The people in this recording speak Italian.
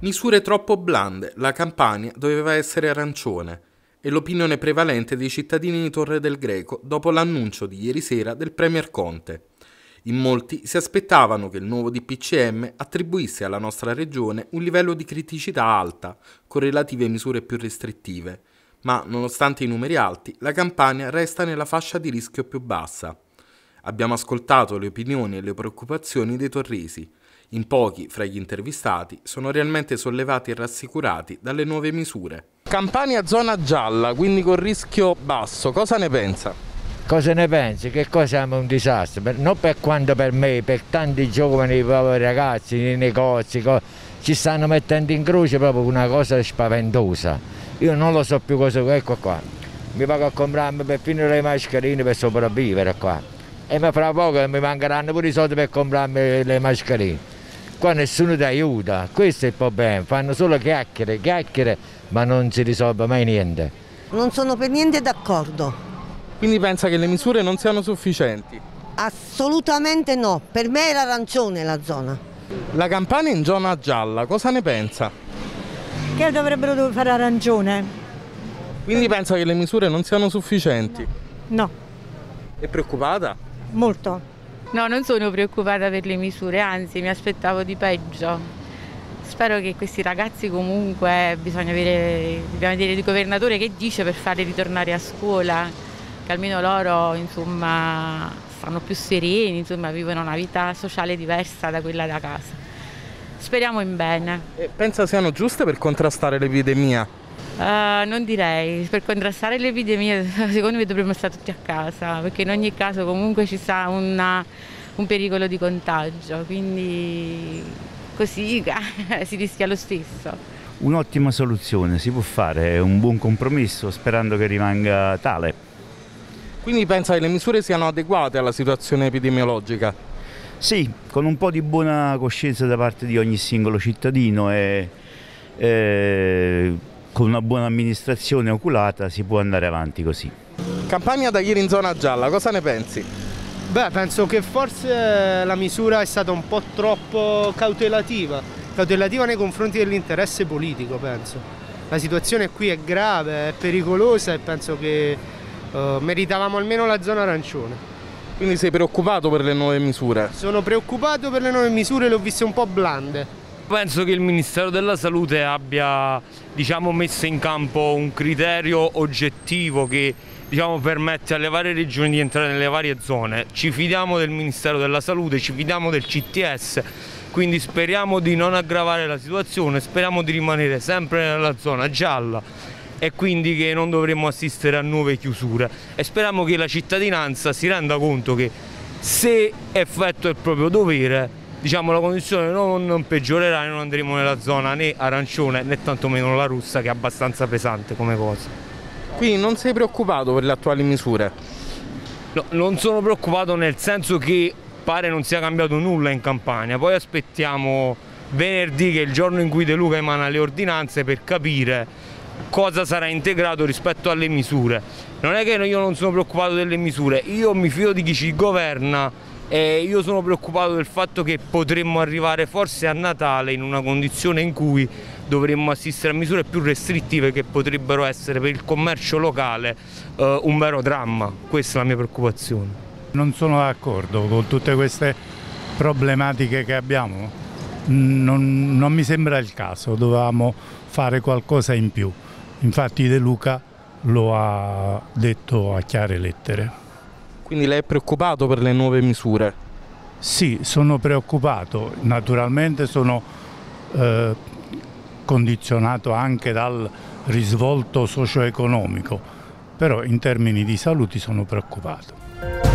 Misure troppo blande, la Campania doveva essere arancione, è l'opinione prevalente dei cittadini di Torre del Greco dopo l'annuncio di ieri sera del Premier Conte. In molti si aspettavano che il nuovo DPCM attribuisse alla nostra regione un livello di criticità alta, con relative misure più restrittive, ma nonostante i numeri alti, la Campania resta nella fascia di rischio più bassa. Abbiamo ascoltato le opinioni e le preoccupazioni dei torresi. In pochi, fra gli intervistati, sono realmente sollevati e rassicurati dalle nuove misure. Campania zona gialla, quindi con rischio basso, cosa ne pensa? Cosa ne pensi? Che cosa siamo un disastro? Non per quanto per me, per tanti giovani, poveri ragazzi, nei negozi, ci stanno mettendo in croce proprio una cosa spaventosa. Io non lo so più cosa, ecco qua. Mi vado a comprarmi per finire le mascherine per sopravvivere qua. E fra poco mi mancheranno pure i soldi per comprarmi le mascherine. Qua nessuno ti aiuta, questo è il problema, fanno solo chiacchiere, ma non si risolve mai niente. Non sono per niente d'accordo. Quindi pensa che le misure non siano sufficienti? Assolutamente no, per me era arancione la zona. La Campania in zona gialla, cosa ne pensa? Che dovrebbero fare arancione. Quindi pensa che le misure non siano sufficienti? No. È preoccupata? Molto. No, non sono preoccupata per le misure, anzi mi aspettavo di peggio. Spero che questi ragazzi comunque, dobbiamo vedere il governatore che dice per farli ritornare a scuola, che almeno loro insomma stanno più sereni, insomma vivono una vita sociale diversa da quella da casa. Speriamo in bene. E pensa siano giuste per contrastare l'epidemia? Non direi, per contrastare l'epidemia secondo me dovremmo stare tutti a casa, perché in ogni caso comunque ci sta un pericolo di contagio, quindi così si rischia lo stesso. Un'ottima soluzione, si può fare un buon compromesso sperando che rimanga tale. Quindi pensa che le misure siano adeguate alla situazione epidemiologica? Sì, con un po' di buona coscienza da parte di ogni singolo cittadino e con una buona amministrazione oculata si può andare avanti così. Campania da ieri in zona gialla, cosa ne pensi? Beh, penso che forse la misura è stata un po' troppo cautelativa nei confronti dell'interesse politico, penso. La situazione qui è grave, è pericolosa e penso che meritavamo almeno la zona arancione. Quindi sei preoccupato per le nuove misure? Sono preoccupato per le nuove misure, le ho viste un po' blande. Penso che il Ministero della Salute abbia messo in campo un criterio oggettivo che permette alle varie regioni di entrare nelle varie zone. Ci fidiamo del Ministero della Salute, ci fidiamo del CTS, quindi speriamo di non aggravare la situazione, speriamo di rimanere sempre nella zona gialla e quindi che non dovremmo assistere a nuove chiusure e speriamo che la cittadinanza si renda conto che se effettua il proprio dovere la condizione non peggiorerà e non andremo nella zona né arancione né tantomeno la rossa, che è abbastanza pesante come cosa. Quindi non sei preoccupato per le attuali misure? No, non sono preoccupato nel senso che pare non sia cambiato nulla in Campania, poi aspettiamo venerdì che è il giorno in cui De Luca emana le ordinanze per capire cosa sarà integrato rispetto alle misure. Non è che io non sono preoccupato delle misure, io mi fido di chi ci governa. E io sono preoccupato del fatto che potremmo arrivare forse a Natale in una condizione in cui dovremmo assistere a misure più restrittive che potrebbero essere per il commercio locale un vero dramma. Questa è la mia preoccupazione. Non sono d'accordo con tutte queste problematiche che abbiamo, non mi sembra il caso, dovevamo fare qualcosa in più. Infatti De Luca lo ha detto a chiare lettere. Quindi lei è preoccupato per le nuove misure? Sì, sono preoccupato, naturalmente sono condizionato anche dal risvolto socio-economico, però in termini di salute sono preoccupato.